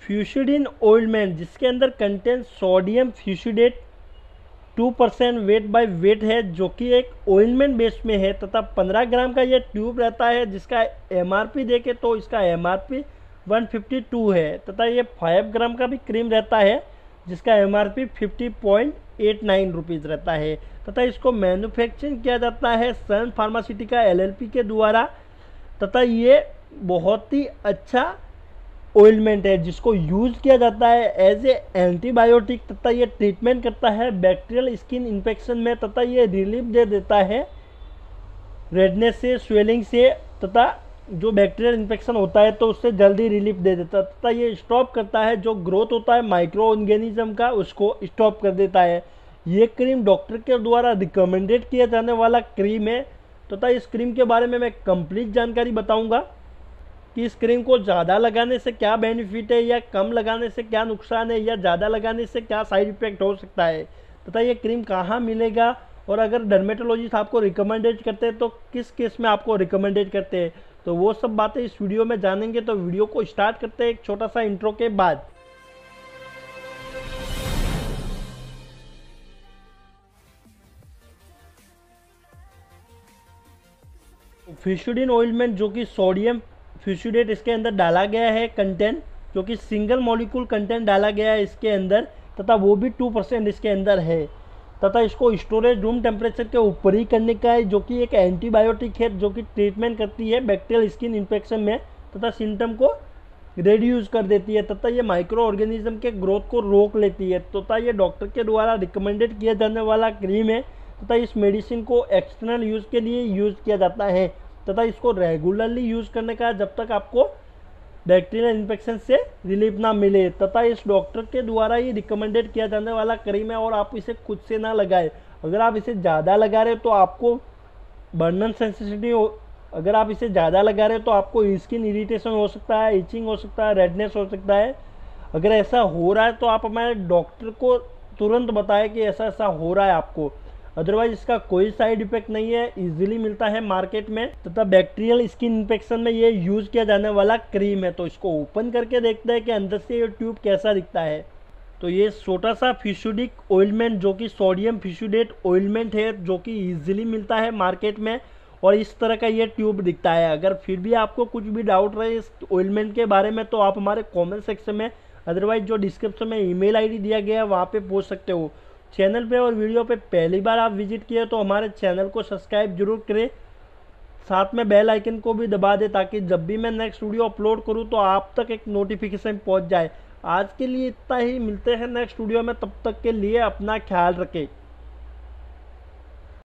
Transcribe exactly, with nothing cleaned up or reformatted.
Fucidin ointment जिसके अंदर content sodium fusidate two percent weight by weight है, जो कि एक ऑइलमेंट बेस में है तथा पंद्रह ग्राम का ये ट्यूब रहता है, जिसका एमआरपी देखे तो इसका एमआरपी वन फिफ्टी टू है तथा ये फाइव ग्राम का भी क्रीम रहता है जिसका MRP fifty point eight nine rupees रहता है तथा इसको मैन्युफैक्चरिंग किया जाता है सन फार्मास्यूटिका एलएलपी के द्वारा तथा ये बहुत ही अच्छा ऑइलमेंट है जिसको यूज़ किया जाता है एज ए एंटीबायोटिक तथा ये ट्रीटमेंट करता है बैक्टीरियल स्किन इन्फेक्शन में तथा ये रिलीफ दे देता है रेडनेस से, स्वेलिंग से तथा जो बैक्टीरियल इन्फेक्शन होता है तो उससे जल्दी रिलीफ दे देता है तथा ये स्टॉप करता है जो ग्रोथ होता है माइक्रो ऑर्गेनिज्म का, उसको स्टॉप कर देता है। ये क्रीम डॉक्टर के द्वारा रिकमेंडेड किया जाने वाला क्रीम है तथा इस क्रीम के बारे में मैं कंप्लीट जानकारी बताऊंगा कि इस क्रीम को ज़्यादा लगाने से क्या बेनिफिट है या कम लगाने से क्या नुकसान है या ज़्यादा लगाने से क्या साइड इफेक्ट हो सकता है तथा ये क्रीम कहाँ मिलेगा और अगर डर्मेटोलॉजिस्ट आपको रिकमेंडेड करते हैं तो किस केस में आपको रिकमेंडेड करते हैं, तो वो सब बातें इस वीडियो में जानेंगे। तो वीडियो को स्टार्ट करते हैं एक छोटा सा इंट्रो के बाद। फ्यूसिडिन ऑइलमेंट जो कि सोडियम फ्यूसिडेट इसके अंदर डाला गया है कंटेंट, जो कि सिंगल मॉलिक्यूल कंटेंट डाला गया है इसके अंदर तथा वो भी टू परसेंट इसके अंदर है तथा इसको स्टोरेज रूम टेम्परेचर के ऊपर ही करने का है, जो कि एक एंटीबायोटिक है जो कि ट्रीटमेंट करती है बैक्टीरियल स्किन इन्फेक्शन में तथा सिम्टम को रिड्यूस कर देती है तथा ये माइक्रो ऑर्गेनिज्म के ग्रोथ को रोक लेती है तथा ये डॉक्टर के द्वारा रिकमेंडेड किया जाने वाला क्रीम है तथा इस मेडिसिन को एक्सटर्नल यूज़ के लिए यूज़ किया जाता है तथा इसको रेगुलरली यूज़ करने का जब तक आपको बैक्टीरियल इन्फेक्शन से रिलीफ ना मिले तथा इस डॉक्टर के द्वारा ही रिकमेंडेड किया जाने वाला क्रीम है और आप इसे खुद से ना लगाएं। अगर आप इसे ज़्यादा लगा रहे हो तो आपको बर्नन सेंसिटिविटी हो, अगर आप इसे ज़्यादा लगा रहे हो तो आपको स्किन इरिटेशन हो सकता है, इचिंग हो सकता है, रेडनेस हो सकता है। अगर ऐसा हो रहा है तो आप हमारे डॉक्टर को तुरंत बताएं कि ऐसा ऐसा हो रहा है आपको, अदरवाइज इसका कोई साइड इफेक्ट नहीं है, इजीली मिलता है मार्केट में तथा बैक्टीरियल स्किन इन्फेक्शन में ये यूज़ किया जाने वाला क्रीम है। तो इसको ओपन करके देखते हैं कि अंदर से ये ट्यूब कैसा दिखता है। तो ये छोटा सा फ्यूसिडिक ऑइलमेंट जो कि सोडियम फ्यूसिडेट ऑइलमेंट है जो कि इजीली मिलता है मार्केट में और इस तरह का ये ट्यूब दिखता है। अगर फिर भी आपको कुछ भी डाउट रहे इस ऑइलमेंट के बारे में तो आप हमारे कॉमेंट सेक्शन में, अदरवाइज जो डिस्क्रिप्शन में ईमेल आईडी दिया गया है वहाँ पे पूछ सकते हो। चैनल पे और वीडियो पे पहली बार आप विजिट किए तो हमारे चैनल को सब्सक्राइब जरूर करें, साथ में बेल आइकन को भी दबा दें ताकि जब भी मैं नेक्स्ट वीडियो अपलोड करूं तो आप तक एक नोटिफिकेशन पहुंच जाए। आज के लिए इतना ही, मिलते हैं नेक्स्ट वीडियो में, तब तक के लिए अपना ख्याल रखें।